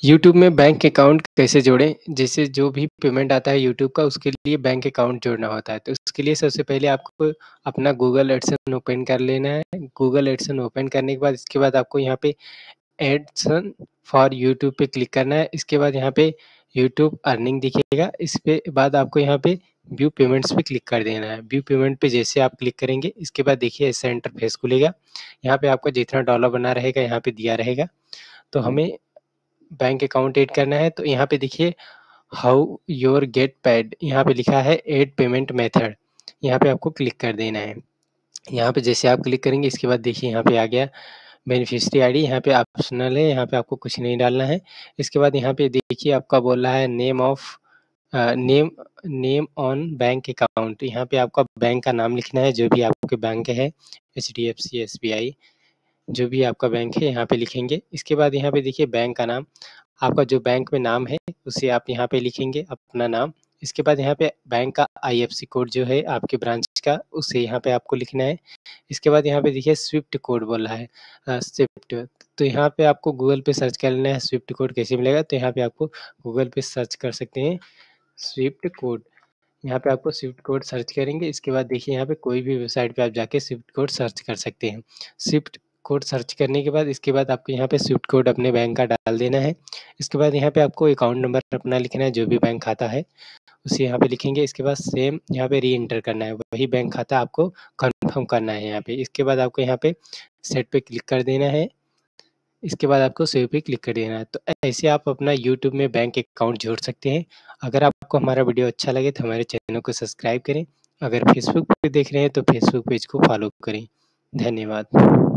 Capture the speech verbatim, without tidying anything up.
YouTube में bank account कैसे जोड़ें? जैसे जो भी पेमेंट आता है यूट्यूब का उसके लिए बैंक अकाउंट जोड़ना होता है। तो उसके लिए सबसे पहले आपको अपना गूगल एडसन ओपन कर लेना है। गूगल एडसन ओपन करने के बाद इसके बाद आपको यहाँ पे एडसन फॉर यूट्यूब पे क्लिक करना है। इसके बाद यहाँ पे यूट्यूब अर्निंग दिखेगा। इस पे बाद आपको यहाँ पे व्यू पेमेंट्स पे क्लिक कर देना है। व्यू पेमेंट पे जैसे आप क्लिक करेंगे इसके बाद देखिए ऐसा इंटरफेस खुलेगा। यहाँ पे आपका जितना डॉलर बना रहेगा यहाँ पे दिया रहेगा। तो हमें बैंक अकाउंट ऐड करना है तो यहाँ पे देखिए हाउ योर गेट पेड यहाँ पे लिखा है ऐड पेमेंट मेथड। यहाँ पे आपको क्लिक कर देना है। यहाँ पे जैसे आप क्लिक करेंगे इसके बाद देखिए यहाँ पे आ गया बेनिफिशियरी आईडी। यहाँ पे ऑप्शनल है, यहाँ पे आपको कुछ नहीं डालना है। इसके बाद यहाँ पे देखिए आपका बोल रहा है name of name name on bank account. यहाँ पे आपका बैंक का नाम लिखना है, जो भी आपके बैंक है, H D F C, S B I, जो भी आपका बैंक है यहाँ पे लिखेंगे। इसके बाद यहाँ पे देखिए बैंक का नाम, आपका जो बैंक में नाम है उसे आप यहाँ पे लिखेंगे अपना नाम। इसके बाद यहाँ पे बैंक का आई एफ सी कोड जो है आपके ब्रांच का उसे यहाँ पे आपको लिखना है। इसके बाद यहाँ पे देखिए स्विफ्ट कोड बोल रहा है, स्विफ्ट, तो यहाँ पे आपको गूगल पे सर्च कर लेना है स्विफ्ट कोड कैसे मिलेगा। तो यहाँ पे आपको गूगल पे सर्च कर सकते हैं स्विफ्ट कोड। यहाँ पे आपको स्विफ्ट कोड सर्च करेंगे। इसके बाद देखिए यहाँ पे कोई भी वेबसाइट पे आप जाके स्विफ्ट कोड सर्च कर सकते हैं। स्विफ्ट कोड सर्च करने के बाद इसके बाद आपको यहाँ पे स्विफ्ट कोड अपने बैंक का डाल देना है। इसके बाद यहाँ पे आपको अकाउंट नंबर अपना लिखना है, जो भी बैंक खाता है उसे यहाँ पे लिखेंगे। इसके बाद सेम यहाँ पे री एंटर करना है, वही बैंक खाता आपको कंफर्म करना है यहाँ पे। इसके बाद आपको यहाँ पे सेट पे क्लिक कर देना है। इसके बाद आपको सेव पे क्लिक कर देना है। तो ऐसे आप अपना यूट्यूब में बैंक अकाउंट जोड़ सकते हैं। अगर आपको हमारा वीडियो अच्छा लगे तो हमारे चैनल को सब्सक्राइब करें। अगर फेसबुक पे देख रहे हैं तो फेसबुक पेज को फॉलो करें। धन्यवाद।